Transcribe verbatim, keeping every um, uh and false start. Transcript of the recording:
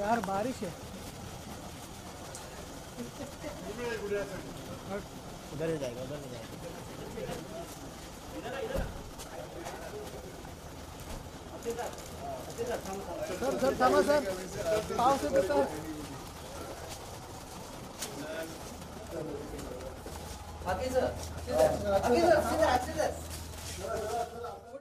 यार बारिश है। उधर ही जाएगा, उधर ही जाएगा। सर सर थामा सर, पाव से तो सर। आगे सर, आगे सर, सीधा सीधा।